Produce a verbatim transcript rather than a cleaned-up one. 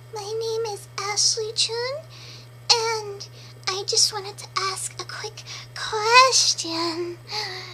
My name is Ashley Chun, and I just wanted to ask a quick question.